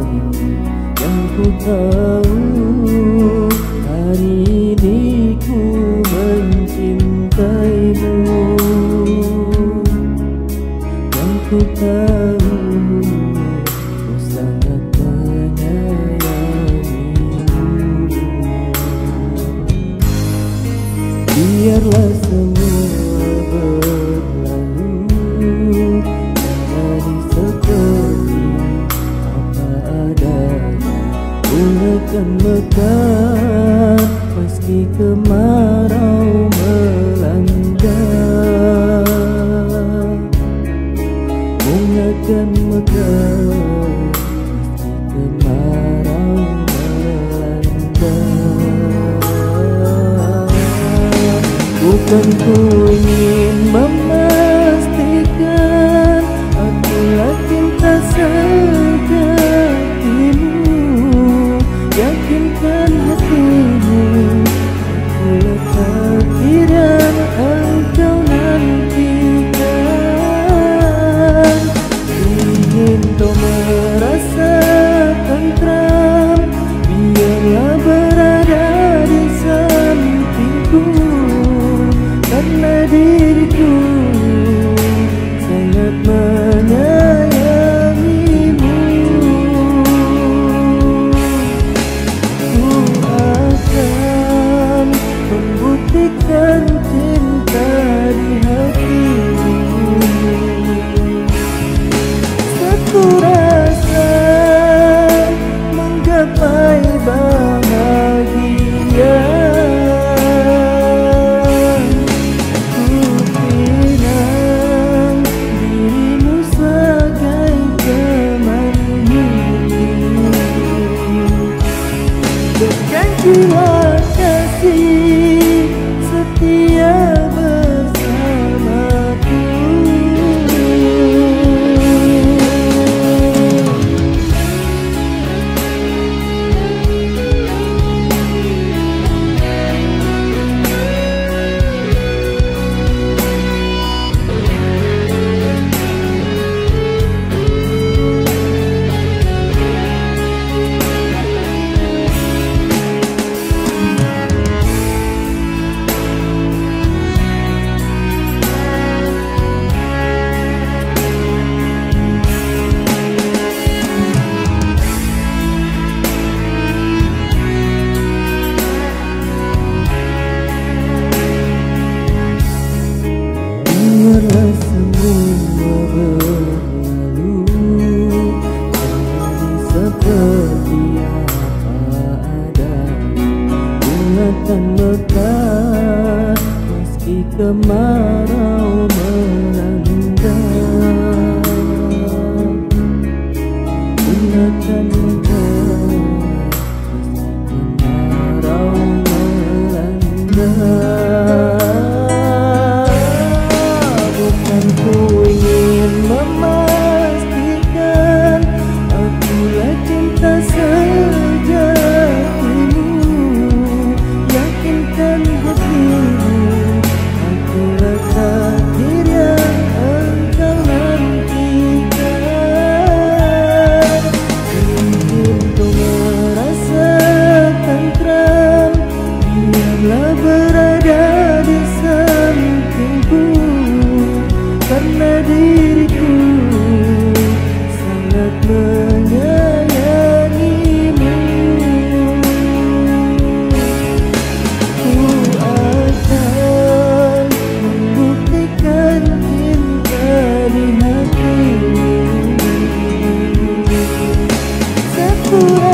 Yang ku tahu hari ini ku mencintaimu. Yang ku tahu ku sangat menyayangimu. Biarlah semua berlalu, jadi seperti apa adanya. Gunakan mekar meski kemarau melanda. Gunakan mekar meski kemarau melanda. Bukan ku ingin memastikan akulah cinta sejatimu. Yakinkan hatimu, akulah takdir yang engkau nantikan. Ingin kau merasa tentram, biarlah berada di sampingku. Karena diriku sangat menyayangimu. Ku akan membuktikan cinta di hatimu. Satu rasa menggapai bahagia. Berjanjilah kasih setia bersamaku. Biarlah semua berlalu, jadi seperti apa adanya. Gunakan mekar meski kemarau melanda. Gunakan mekar meski kemarau melanda. Ku ingin memastikan akulah cinta sejatimu. Yakinkan hatimu, akulah takdir yang engkau nantikan. Ingin kau merasa tentram, biarlah berada di sampingku. Karena diriku sangat menyayangimu. Ku akan membuktikan cinta di hatimu. Satu